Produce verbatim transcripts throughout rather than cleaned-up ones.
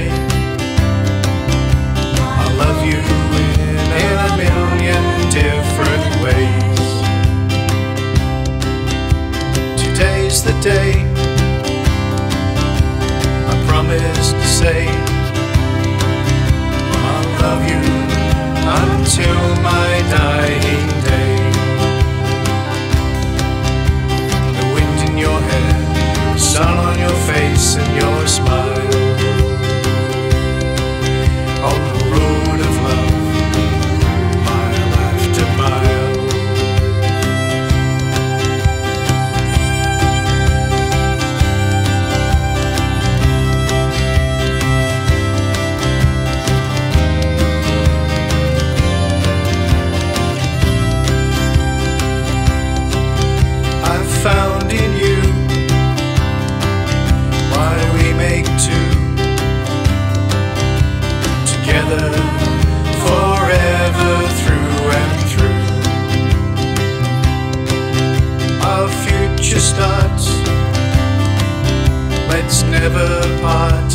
say I love you in, in a million different ways. Today's the day I promised to say I'll love you until my dying day. The wind in your hair, sun on your face and your smile, on the road of love, mile after mile. I've found in you why we make two, together forever through and through. Our future starts, let's never part,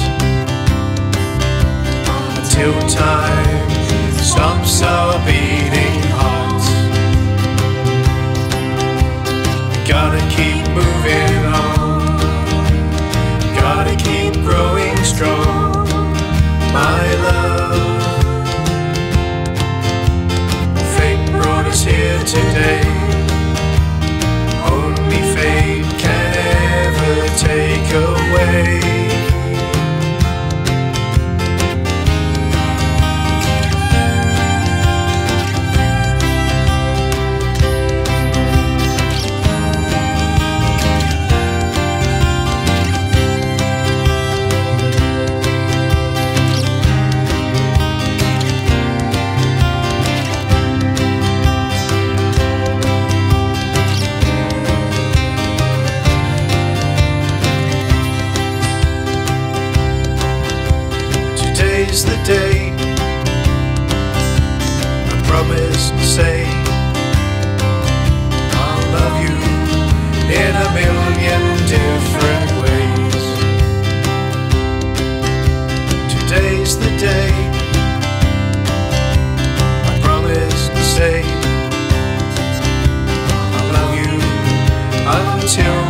until time stops our beating hearts. Gotta keep moving on, gotta keep growing strong, my love. Fate brought us here today, only fate can ever take away. Today's the day I promised to say I'll love you in a million different ways. Today's the day I promised to say I'll love you until